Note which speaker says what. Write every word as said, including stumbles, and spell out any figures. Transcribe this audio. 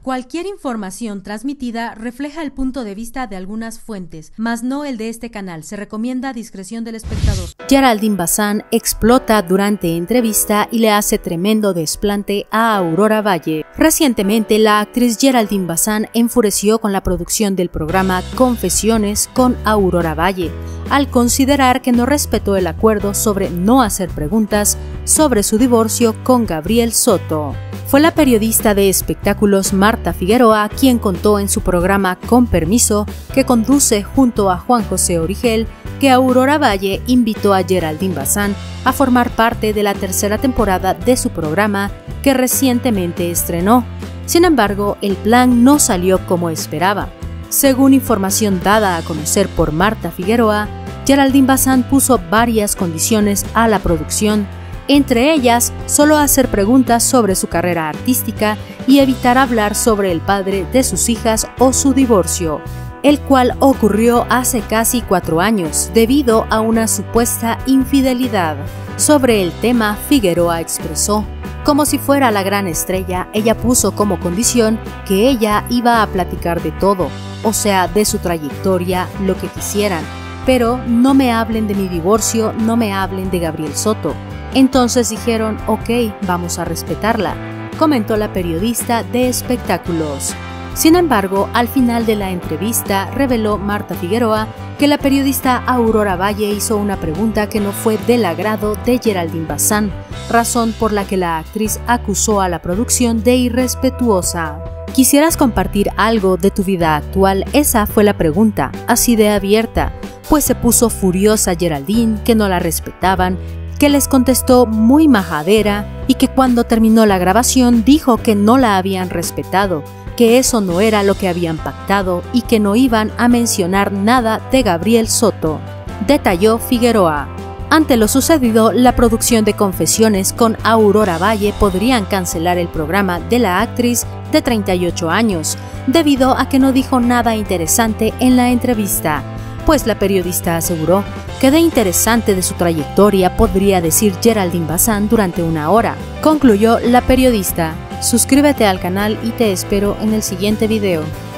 Speaker 1: Cualquier información transmitida refleja el punto de vista de algunas fuentes, mas no el de este canal. Se recomienda discreción del espectador.
Speaker 2: Geraldine Bazán explota durante entrevista y le hace tremendo desplante a Aurora Valle. Recientemente, la actriz Geraldine Bazán enfureció con la producción del programa Confesiones con Aurora Valle, al considerar que no respetó el acuerdo sobre no hacer preguntas sobre su divorcio con Gabriel Soto. Fue la periodista de espectáculos Marta Figueroa quien contó en su programa Con Permiso, que conduce junto a Juan José Origel, que Aurora Valle invitó a Geraldine Bazán a formar parte de la tercera temporada de su programa que recientemente estrenó. Sin embargo, el plan no salió como esperaba. Según información dada a conocer por Marta Figueroa, Geraldine Bazán puso varias condiciones a la producción, entre ellas solo hacer preguntas sobre su carrera artística y evitar hablar sobre el padre de sus hijas o su divorcio, el cual ocurrió hace casi cuatro años debido a una supuesta infidelidad. Sobre el tema, Figueroa expresó: como si fuera la gran estrella, ella puso como condición que ella iba a platicar de todo, o sea, de su trayectoria, lo que quisieran, pero no me hablen de mi divorcio, no me hablen de Gabriel Soto. Entonces dijeron, ok, vamos a respetarla, comentó la periodista de espectáculos. Sin embargo, al final de la entrevista reveló Marta Figueroa que la periodista Aurora Valle hizo una pregunta que no fue del agrado de Geraldine Bazán, razón por la que la actriz acusó a la producción de irrespetuosa. ¿Quisieras compartir algo de tu vida actual? Esa fue la pregunta, así de abierta, pues se puso furiosa Geraldine, que no la respetaban, que les contestó muy majadera y que cuando terminó la grabación dijo que no la habían respetado, que eso no era lo que habían pactado y que no iban a mencionar nada de Gabriel Soto, detalló Figueroa. Ante lo sucedido, la producción de Confesiones con Aurora Valle podrían cancelar el programa de la actriz de treinta y ocho años, debido a que no dijo nada interesante en la entrevista, pues la periodista aseguró que de interesante de su trayectoria podría decir Geraldine Bazán durante una hora, concluyó la periodista. Suscríbete al canal y te espero en el siguiente video.